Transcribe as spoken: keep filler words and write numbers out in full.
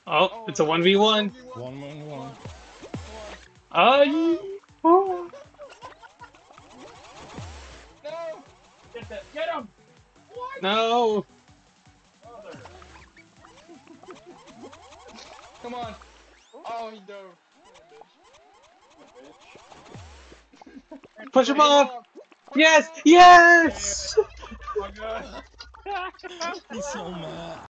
Oh, it's a one v one. One, one, one. Oh, you. Oh. No! Get that! Get him! What? No. Mother. Come on. Oh, he dove. Bitch. Push him Push him off. off. Push him Yes. off. Yes. Oh my god. He's so mad.